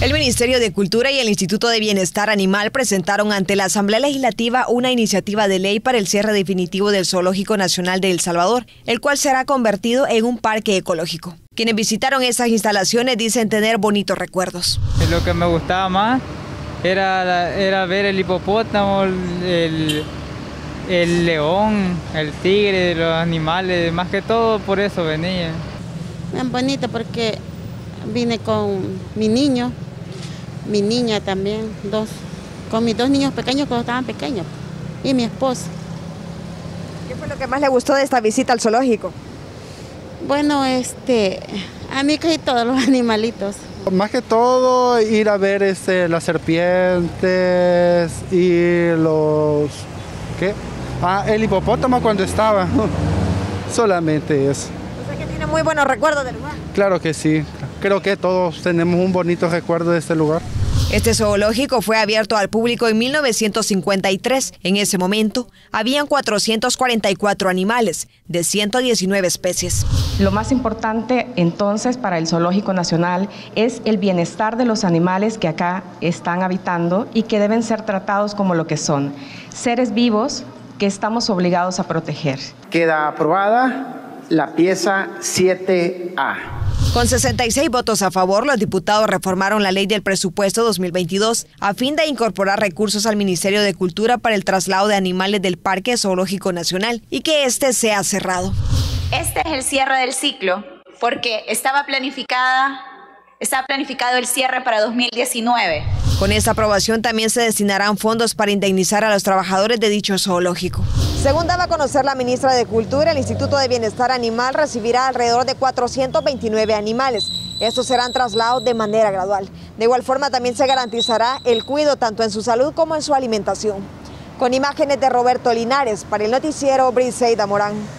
El Ministerio de Cultura y el Instituto de Bienestar Animal presentaron ante la Asamblea Legislativa una iniciativa de ley para el cierre definitivo del Zoológico Nacional de El Salvador, el cual será convertido en un parque ecológico. Quienes visitaron esas instalaciones dicen tener bonitos recuerdos. Lo que me gustaba más era ver el hipopótamo, el león, el tigre, los animales, más que todo por eso venía. Bien bonito porque vine con mi niño, mi niña también, con mis dos niños pequeños cuando estaban pequeños y mi esposo. ¿Qué fue lo que más le gustó de esta visita al zoológico? Bueno, a mí casi todos los animalitos. Más que todo ir a ver las serpientes y los... ¿qué? El hipopótamo cuando estaba. Solamente eso. O sea que tiene muy buenos recuerdos del lugar. Claro que sí. Creo que todos tenemos un bonito recuerdo de este lugar. Este zoológico fue abierto al público en 1953. En ese momento, habían 444 animales de 119 especies. Lo más importante entonces para el Zoológico Nacional es el bienestar de los animales que acá están habitando y que deben ser tratados como lo que son, seres vivos que estamos obligados a proteger. Queda aprobada la pieza 7A. Con 66 votos a favor, los diputados reformaron la ley del presupuesto 2022 a fin de incorporar recursos al Ministerio de Cultura para el traslado de animales del Parque Zoológico Nacional y que este sea cerrado. Este es el cierre del ciclo porque estaba planificado el cierre para 2019. Con esta aprobación también se destinarán fondos para indemnizar a los trabajadores de dicho zoológico. Según daba a conocer la ministra de Cultura, el Instituto de Bienestar Animal recibirá alrededor de 429 animales. Estos serán trasladados de manera gradual. De igual forma también se garantizará el cuidado tanto en su salud como en su alimentación. Con imágenes de Roberto Linares, para el noticiero Briseida Morán.